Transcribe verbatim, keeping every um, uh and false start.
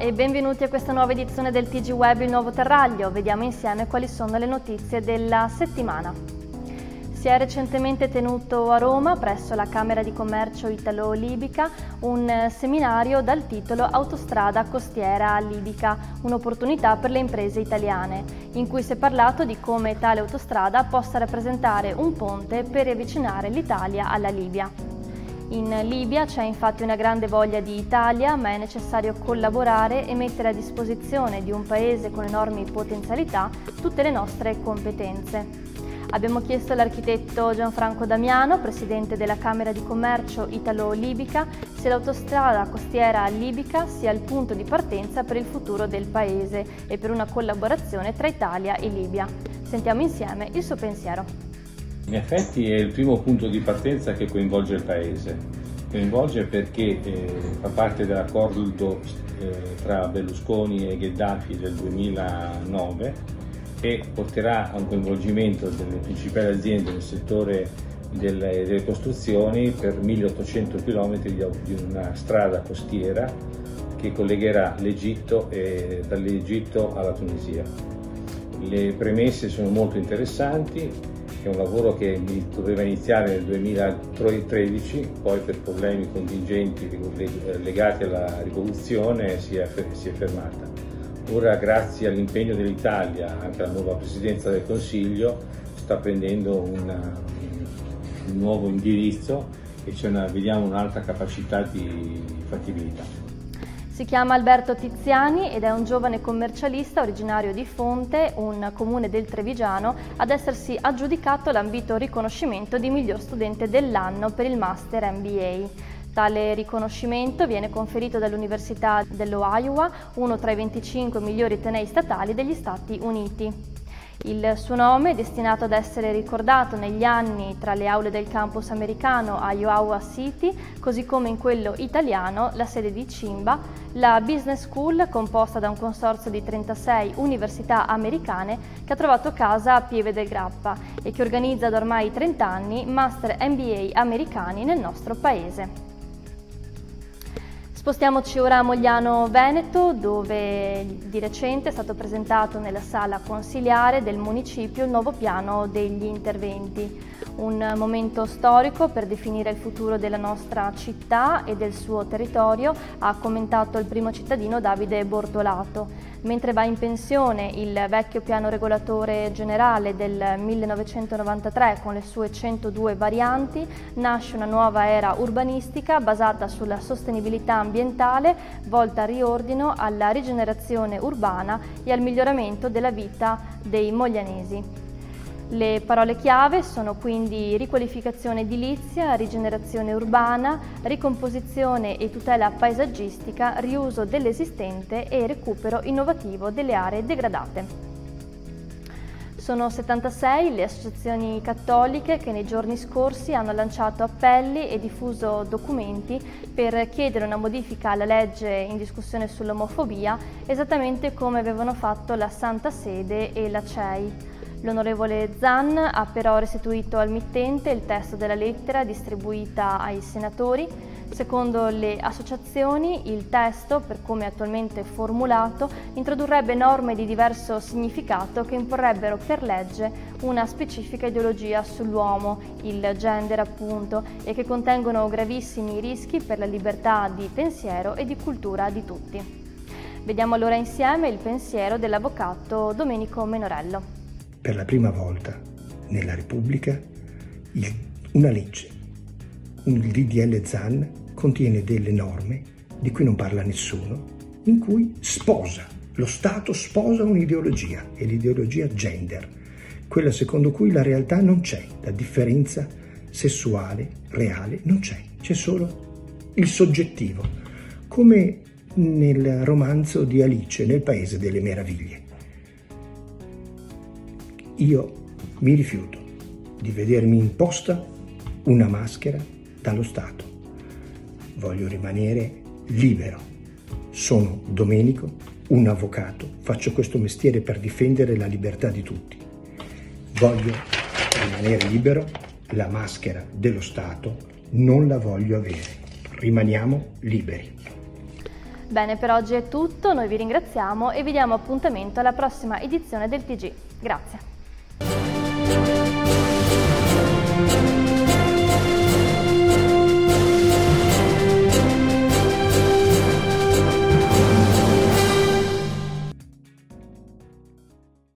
e benvenuti a questa nuova edizione del T G Web Il Nuovo Terraglio. Vediamo insieme quali sono le notizie della settimana. Si è recentemente tenuto a Roma, presso la Camera di Commercio Italo-Libica, un seminario dal titolo Autostrada costiera libica, un'opportunità per le imprese italiane, in cui si è parlato di come tale autostrada possa rappresentare un ponte per riavvicinare l'Italia alla Libia. In Libia c'è infatti una grande voglia di Italia, ma è necessario collaborare e mettere a disposizione di un paese con enormi potenzialità tutte le nostre competenze. Abbiamo chiesto all'architetto Gianfranco Damiano, presidente della Camera di Commercio Italo-Libica, se l'autostrada costiera libica sia il punto di partenza per il futuro del paese e per una collaborazione tra Italia e Libia. Sentiamo insieme il suo pensiero. In effetti è il primo punto di partenza che coinvolge il Paese. Coinvolge perché eh, fa parte dell'accordo eh, tra Berlusconi e Gheddafi del duemilanove e porterà a un coinvolgimento delle principali aziende nel settore delle, delle costruzioni per milleottocento chilometri di, di una strada costiera che collegherà l'Egitto e dall'Egitto alla Tunisia. Le premesse sono molto interessanti. È un lavoro che doveva iniziare nel duemilatredici, poi per problemi contingenti legati alla rivoluzione si è, si è fermata. Ora, grazie all'impegno dell'Italia, anche la nuova Presidenza del Consiglio sta prendendo una, un nuovo indirizzo e c'è una, vediamo un'alta capacità di fattibilità. Si chiama Alberto Tiziani ed è un giovane commercialista originario di Fonte, un comune del Trevigiano, ad essersi aggiudicato l'ambito riconoscimento di miglior studente dell'anno per il Master M B A. Tale riconoscimento viene conferito dall'Università dell'Iowa, uno tra i venticinque migliori atenei statali degli Stati Uniti. Il suo nome è destinato ad essere ricordato negli anni tra le aule del campus americano a Iowa City, così come in quello italiano, la sede di Cimba, la Business School composta da un consorzio di trentasei università americane che ha trovato casa a Pieve del Grappa e che organizza da ormai trenta anni Master M B A americani nel nostro paese. Spostiamoci ora a Mogliano Veneto, dove di recente è stato presentato nella sala consiliare del municipio il nuovo piano degli interventi. Un momento storico per definire il futuro della nostra città e del suo territorio, ha commentato il primo cittadino Davide Bortolato. Mentre va in pensione il vecchio piano regolatore generale del millenovecentonovantatré con le sue centodue varianti, nasce una nuova era urbanistica basata sulla sostenibilità ambientale, volta al riordino, alla rigenerazione urbana e al miglioramento della vita dei moglianesi. Le parole chiave sono quindi riqualificazione edilizia, rigenerazione urbana, ricomposizione e tutela paesaggistica, riuso dell'esistente e recupero innovativo delle aree degradate. Sono settantasei le associazioni cattoliche che nei giorni scorsi hanno lanciato appelli e diffuso documenti per chiedere una modifica alla legge in discussione sull'omofobia, esattamente come avevano fatto la Santa Sede e la C E I. L'onorevole Zan ha però restituito al mittente il testo della lettera distribuita ai senatori. Secondo le associazioni, il testo, per come è attualmente formulato, introdurrebbe norme di diverso significato che imporrebbero per legge una specifica ideologia sull'uomo, il gender appunto, e che contengono gravissimi rischi per la libertà di pensiero e di cultura di tutti. Vediamo allora insieme il pensiero dell'avvocato Domenico Menorello. Per la prima volta nella Repubblica il, una legge, un D D L Zan contiene delle norme di cui non parla nessuno, in cui sposa, lo Stato sposa un'ideologia, e l'ideologia gender, quella secondo cui la realtà non c'è, la differenza sessuale reale non c'è, c'è solo il soggettivo, come nel romanzo di Alice nel Paese delle Meraviglie. Io mi rifiuto di vedermi imposta una maschera dallo Stato. Voglio rimanere libero. Sono Domenico, un avvocato, faccio questo mestiere per difendere la libertà di tutti. Voglio rimanere libero, la maschera dello Stato non la voglio avere. Rimaniamo liberi. Bene, per oggi è tutto, noi vi ringraziamo e vi diamo appuntamento alla prossima edizione del T G. Grazie.